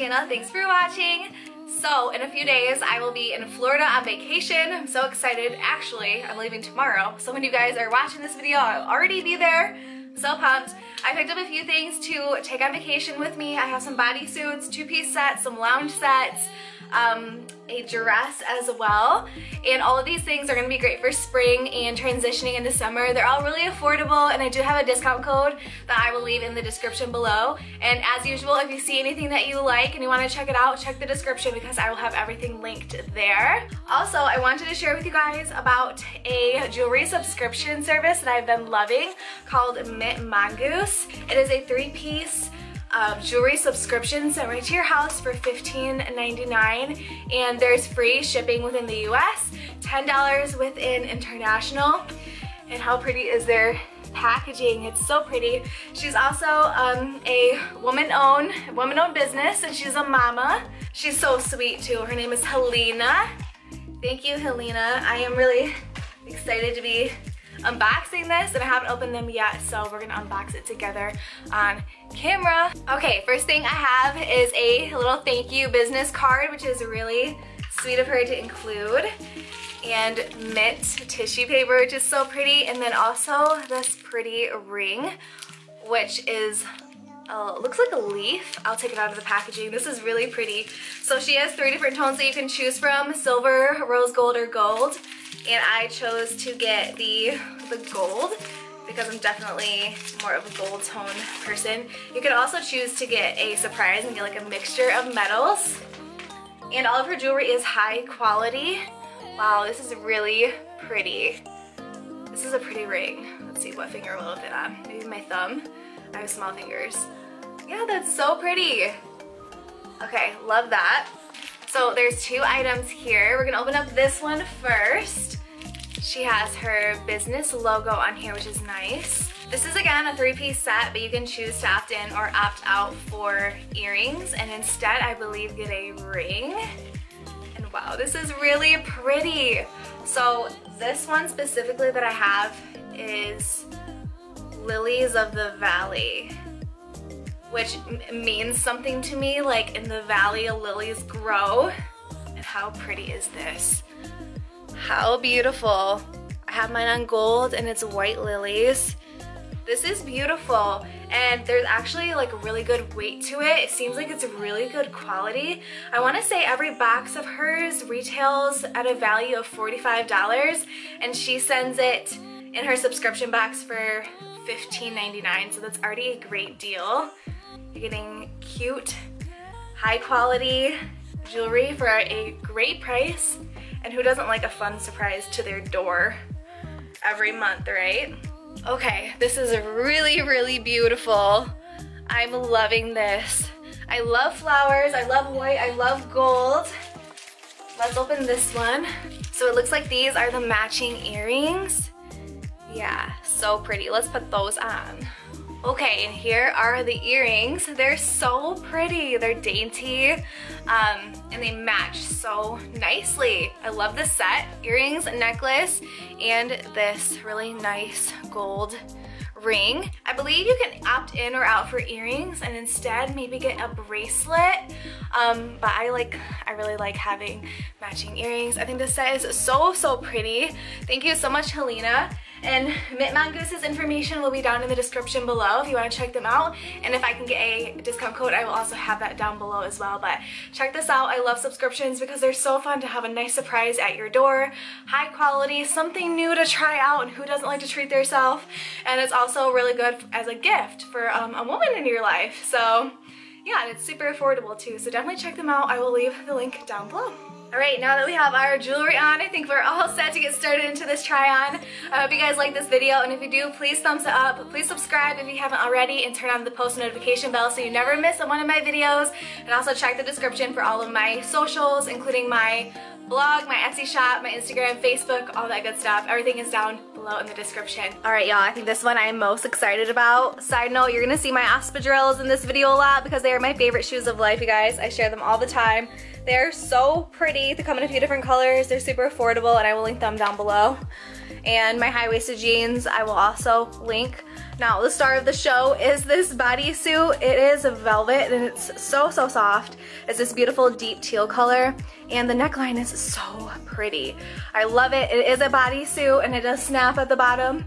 channel. Thanks for watching. So in a few days I will be in Florida on vacation. I'm so excited. Actually, I'm leaving tomorrow. So when you guys are watching this video, I'll already be there. I'm so pumped. I picked up a few things to take on vacation with me. I have some bodysuits, two-piece sets, some lounge sets, a dress as well, and all of these things are going to be great for spring and transitioning into summer. They're all really affordable, and I do have a discount code that I will leave in the description below. And as usual, if you see anything that you like and you want to check it out, check the description because I will have everything linked there. Also, I wanted to share with you guys about a jewelry subscription service that I've been loving called Mint Mongoose. It is a three-piece jewelry subscription sent right to your house for $15.99, and there's free shipping within the US, $10 within international. And how pretty is their packaging? It's so pretty. She's also a woman-owned business, and she's a mama. She's so sweet too. Her name is Helena. Thank you, Helena. I am really excited to be unboxing this, and I haven't opened them yet, so we're gonna unbox it together on camera. Okay, first thing I have is a little thank you business card, which is really sweet of her to include, and mint tissue paper, which is so pretty, and then also this pretty ring, which is looks like a leaf. I'll take it out of the packaging. This is really pretty. So she has 3 different tones that you can choose from: silver, rose gold, or gold. And I chose to get the gold because I'm definitely more of a gold tone person. You could also choose to get a surprise and get like a mixture of metals. And all of her jewelry is high quality. Wow, this is really pretty. This is a pretty ring. Let's see, what finger will it fit on? Maybe my thumb. I have small fingers. Yeah, that's so pretty. Okay, love that. So there's 2 items here. We're gonna open up this one first. She has her business logo on here, which is nice. This is again a 3-piece set, but you can choose to opt in or opt out for earrings, and instead I believe get a ring. And wow, this is really pretty. So this one specifically that I have is Lilies of the Valley, which means something to me, like in the valley lilies grow. And how pretty is this? How beautiful. I have mine on gold and it's white lilies. This is beautiful, and there's actually like a really good weight to it. It seems like it's really good quality. I want to say every box of hers retails at a value of $45, and she sends it in her subscription box for $15.99, so that's already a great deal. You're getting cute, high quality jewelry for a great price, and who doesn't like a fun surprise to their door every month, right? Okay, this is really, really beautiful. I'm loving this. I love flowers, I love white, I love gold. Let's open this one. So it looks like these are the matching earrings. Yeah, so pretty. Let's put those on. Okay, and here are the earrings. They're so pretty. They're dainty, and they match so nicely. I love this set. Earrings, necklace, and this really nice gold ring. I believe you can opt in or out for earrings and instead maybe get a bracelet, but I really like having matching earrings. I think this set is so pretty. Thank you so much, Helena. And Mint Mongoose's information will be down in the description below if you want to check them out. And if I can get a discount code, I will also have that down below as well. But check this out. I love subscriptions because they're so fun to have a nice surprise at your door. High quality, something new to try out, and who doesn't like to treat themselves? And it's also really good as a gift for a woman in your life. So yeah, and it's super affordable too. So definitely check them out. I will leave the link down below. Alright, now that we have our jewelry on, I think we're all set to get started into this try-on. I hope you guys like this video, and if you do, please thumbs it up. Please subscribe if you haven't already, and turn on the post notification bell so you never miss one of my videos. And also check the description for all of my socials, including my blog, my Etsy shop, my Instagram, Facebook, all that good stuff. Everything is down below in the description. Alright y'all, I think this one I am most excited about. Side note, you're gonna see my espadrilles in this video a lot because they are my favorite shoes of life, you guys. I share them all the time. They're so pretty. They come in a few different colors. They're super affordable, and I will link them down below. And my high-waisted jeans I will also link. Now, the star of the show is this bodysuit. It is velvet, and it's so soft. It's this beautiful deep teal color, and the neckline is so pretty. I love it. It is a bodysuit, and it does snap at the bottom.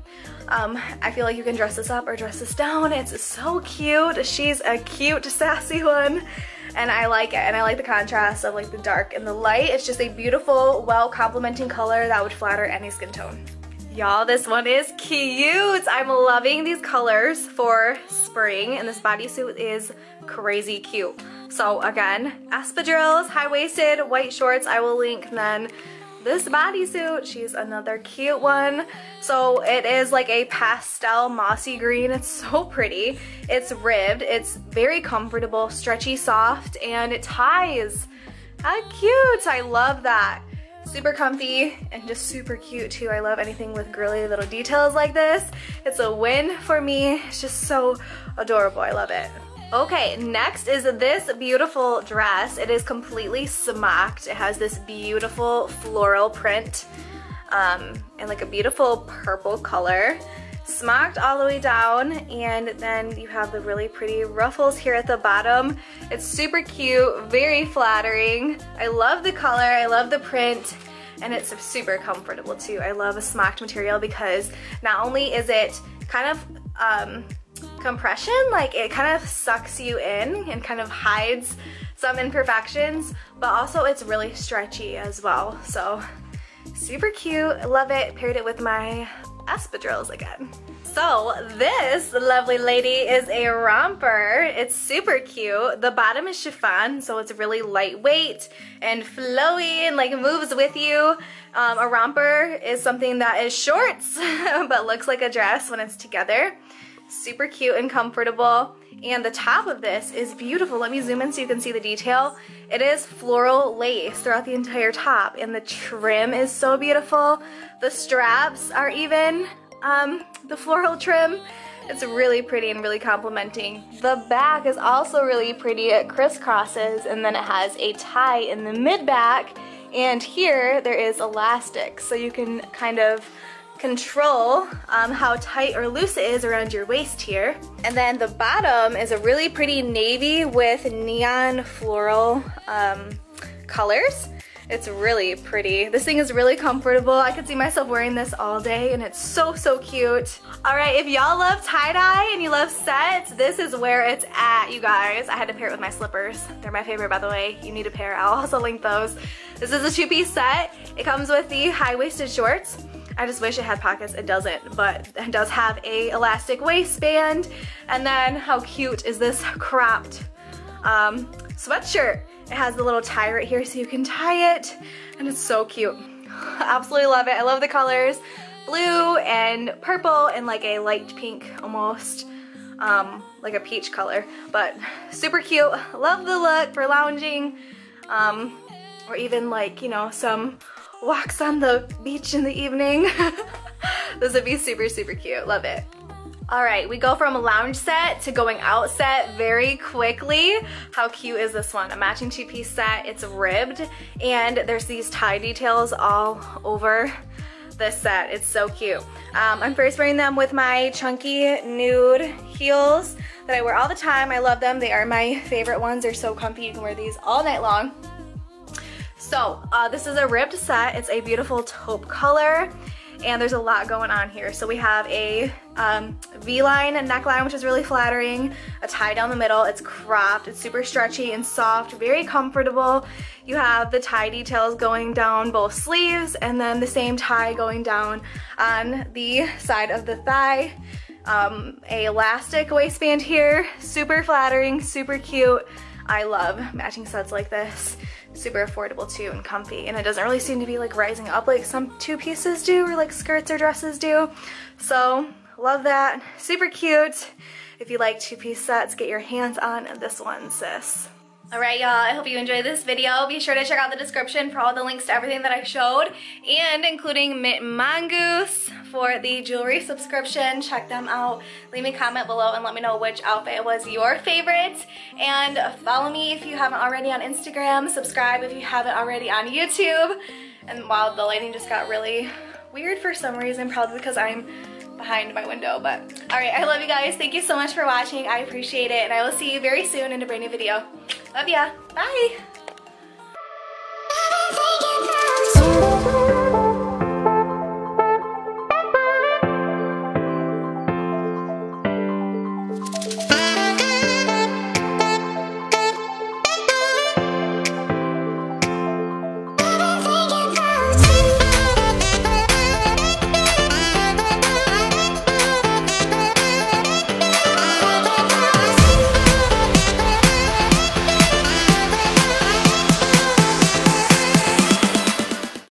I feel like you can dress this up or dress this down. It's so cute. She's a cute, sassy one, and I like it. And I like the contrast of like the dark and the light. It's just a beautiful, well complementing color that would flatter any skin tone. Y'all, this one is cute. I'm loving these colors for spring, and this bodysuit is crazy cute. So again, espadrilles, high-waisted, white shorts, I will link. And then this bodysuit, she's another cute one. So it is like a pastel mossy green. It's so pretty. It's ribbed. It's very comfortable, stretchy, soft, and it ties. How cute. I love that. Super comfy and just super cute too. I love anything with girly little details like this. It's a win for me. It's just so adorable. I love it. Okay, next is this beautiful dress. It is completely smocked. It has this beautiful floral print and like a beautiful purple color. Smocked all the way down, and then you have the really pretty ruffles here at the bottom. It's super cute, very flattering. I love the color, I love the print, and it's super comfortable too. I love a smocked material because not only is it kind of compression, like it kind of sucks you in and kind of hides some imperfections, but also it's really stretchy as well. So super cute, I love it. Paired it with my espadrilles again. So this lovely lady is a romper. It's super cute. The bottom is chiffon, so it's really lightweight and flowy and like moves with you. A romper is something that is shorts but looks like a dress when it's together. Super cute and comfortable. And the top of this is beautiful. Let me zoom in so you can see the detail. It is floral lace throughout the entire top, and the trim is so beautiful. The straps are even the floral trim. It's really pretty and really complimenting. The back is also really pretty. It crisscrosses, and then it has a tie in the mid back, and here there is elastic, so you can kind of control how tight or loose it is around your waist here. And then the bottom is a really pretty navy with neon floral colors. It's really pretty. This thing is really comfortable. I could see myself wearing this all day, and it's so cute. All right, if y'all love tie-dye and you love sets, this is where it's at, you guys. I had to pair it with my slippers. They're my favorite, by the way. You need a pair. I'll also link those. This is a two-piece set. It comes with the high-waisted shorts. I just wish it had pockets. It doesn't, but it does have a elastic waistband. And then how cute is this cropped sweatshirt? It has the little tie right here so you can tie it, and it's so cute. Absolutely love it. I love the colors, blue and purple and like a light pink almost, like a peach color, but super cute. Love the look for lounging, or even like, you know, some walks on the beach in the evening. This would be super cute. Love it. Alright, we go from a lounge set to going out set very quickly. How cute is this one? A matching two-piece set. It's ribbed, and there's these tie details all over this set. It's so cute. I'm first wearing them with my chunky nude heels that I wear all the time. I love them. They are my favorite ones. They're so comfy. You can wear these all night long. So this is a ribbed set. It's a beautiful taupe color, and there's a lot going on here. So we have a V-line neckline, which is really flattering, a tie down the middle. It's cropped, it's super stretchy and soft, very comfortable. You have the tie details going down both sleeves, and then the same tie going down on the side of the thigh. A elastic waistband here, super flattering, super cute. I love matching sets like this. Super affordable too and comfy, and it doesn't really seem to be like rising up like some two pieces do, or like skirts or dresses do. So love that. Super cute. If you like two-piece sets, get your hands on this one, sis. Alright y'all, I hope you enjoyed this video. Be sure to check out the description for all the links to everything that I showed, and including Mint Mongoose for the jewelry subscription. Check them out. Leave me a comment below and let me know which outfit was your favorite. And follow me if you haven't already on Instagram. Subscribe if you haven't already on YouTube. And wow, the lighting just got really weird for some reason, probably because I'm behind my window. But alright, I love you guys. Thank you so much for watching. I appreciate it, and I will see you very soon in a brand new video. Love ya. Bye.